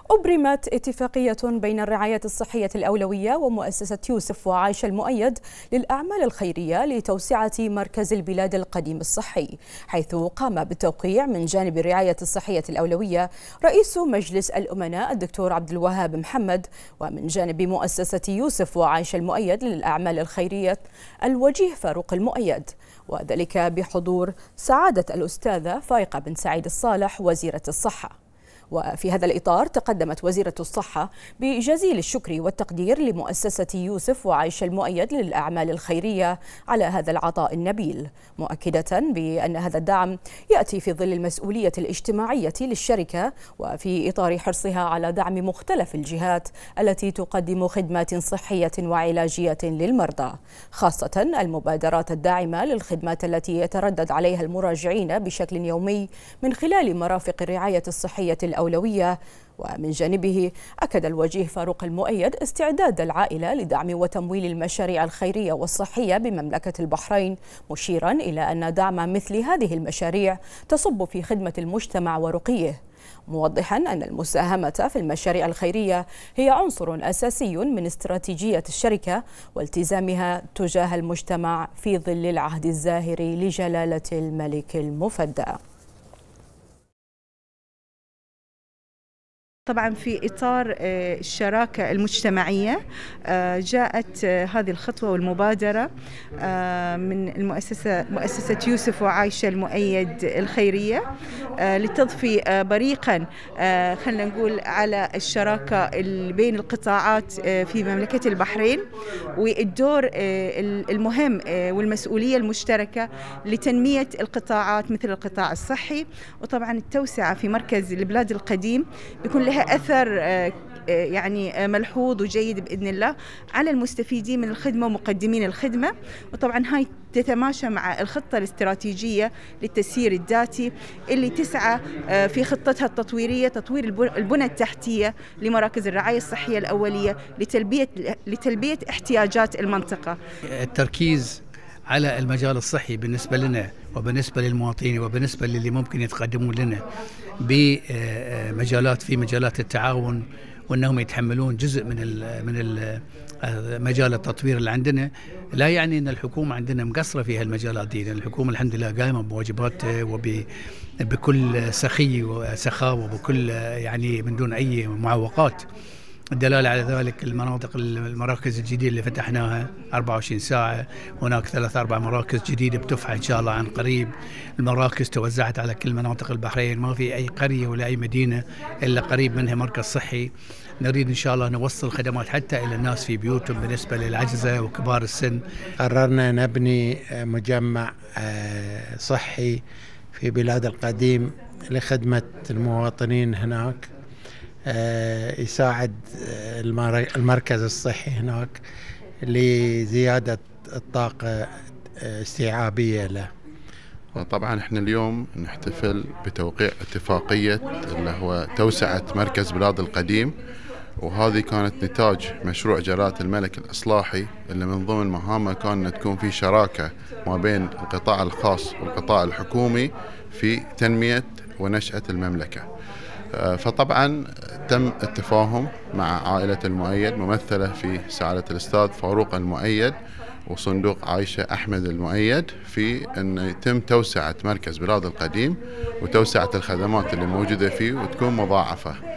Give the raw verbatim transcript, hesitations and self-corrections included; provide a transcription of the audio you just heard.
أبرمت اتفاقية بين الرعاية الصحية الأولوية ومؤسسة يوسف وعايشة المؤيد للأعمال الخيرية لتوسعة مركز البلاد القديم الصحي، حيث قام بالتوقيع من جانب الرعاية الصحية الأولوية رئيس مجلس الأمناء الدكتور عبد الوهاب محمد، ومن جانب مؤسسة يوسف وعايشة المؤيد للأعمال الخيرية الوجيه فاروق المؤيد، وذلك بحضور سعادة الأستاذة فايقة بن سعيد الصالح وزيرة الصحة. وفي هذا الإطار تقدمت وزيرة الصحة بجزيل الشكر والتقدير لمؤسسة يوسف وعايشة المؤيد للأعمال الخيرية على هذا العطاء النبيل، مؤكدة بأن هذا الدعم يأتي في ظل المسؤولية الاجتماعية للشركة وفي إطار حرصها على دعم مختلف الجهات التي تقدم خدمات صحية وعلاجية للمرضى، خاصة المبادرات الداعمة للخدمات التي يتردد عليها المراجعين بشكل يومي من خلال مرافق الرعاية الصحية الأولوية. ومن جانبه أكد الوجيه فاروق المؤيد استعداد العائلة لدعم وتمويل المشاريع الخيرية والصحية بمملكة البحرين، مشيرا إلى أن دعم مثل هذه المشاريع تصب في خدمة المجتمع ورقيه، موضحا أن المساهمة في المشاريع الخيرية هي عنصر أساسي من استراتيجية الشركة والتزامها تجاه المجتمع في ظل العهد الزاهر لجلالة الملك المفدى. طبعا في إطار الشراكة المجتمعية جاءت هذه الخطوة والمبادرة من المؤسسة مؤسسة يوسف وعايشة المؤيد الخيرية لتضفي بريقا خلينا نقول على الشراكة بين القطاعات في مملكة البحرين والدور المهم والمسؤولية المشتركة لتنمية القطاعات مثل القطاع الصحي، وطبعا التوسعة في مركز البلاد القديم بيكون لها أثر يعني ملحوظ وجيد بإذن الله على المستفيدين من الخدمة ومقدمين الخدمة، وطبعا هاي تتماشى مع الخطة الاستراتيجية للتسيير الذاتي اللي تسعى في خطتها التطويرية تطوير البنى التحتية لمراكز الرعاية الصحية الأولية لتلبية لتلبية احتياجات المنطقة. التركيز على المجال الصحي بالنسبة لنا وبالنسبة للمواطنين وبالنسبة للي ممكن يتقدمون لنا بمجالات في مجالات التعاون، وأنهم يتحملون جزء من ال من ال مجال التطوير اللي عندنا، لا يعني أن الحكومة عندنا مقصرة في هالمجالات دي، لأن الحكومة الحمد لله قائمة بواجباتها وبكل سخي وسخاء وبكل يعني من دون أي معوقات. الدلالة على ذلك المناطق المراكز الجديدة اللي فتحناها أربعة وعشرين ساعة، هناك ثلاث أربع مراكز جديدة بتفتح إن شاء الله عن قريب. المراكز توزعت على كل مناطق البحرين، ما في أي قرية ولا أي مدينة إلا قريب منها مركز صحي. نريد إن شاء الله نوصل خدمات حتى إلى الناس في بيوتهم بالنسبة للعجزة وكبار السن. قررنا نبني مجمع صحي في بلاد القديم لخدمة المواطنين هناك، يساعد المركز الصحي هناك لزيادة الطاقة استيعابية له. وطبعا احنا اليوم نحتفل بتوقيع اتفاقية اللي هو توسعة مركز بلاد القديم، وهذه كانت نتاج مشروع جلالة الملك الإصلاحي اللي من ضمن مهامه كانت تكون في شراكة ما بين القطاع الخاص والقطاع الحكومي في تنمية ونشأة المملكة. فطبعا تم التفاهم مع عائلة المؤيد ممثلة في سعادة الأستاذ فاروق المؤيد وصندوق عايشة أحمد المؤيد في أن يتم توسعة مركز بلاد القديم وتوسعة الخدمات اللي موجودة فيه وتكون مضاعفة.